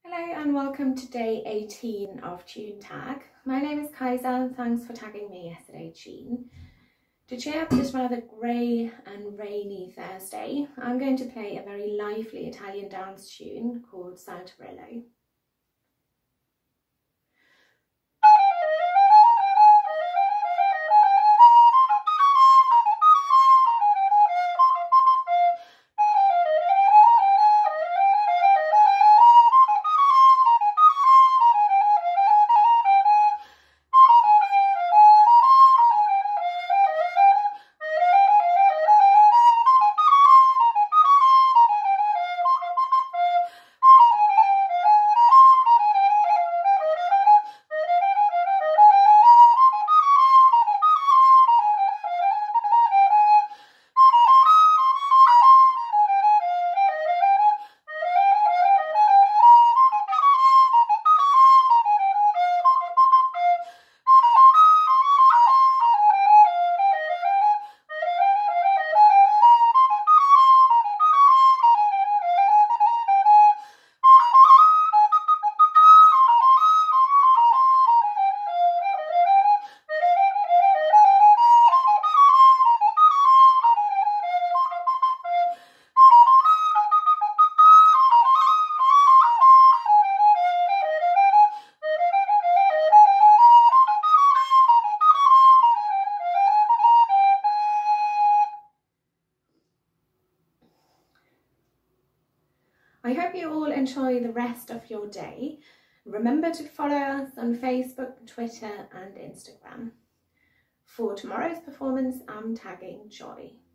Hello and welcome to day 18 of Tune Tag. My name is Kaisa and thanks for tagging me yesterday, Tune. To cheer up this rather grey and rainy Thursday, I'm going to play a very lively Italian dance tune called Salterello. I hope you all enjoy the rest of your day. Remember to follow us on Facebook, Twitter and Instagram. For tomorrow's performance, I'm tagging Joy.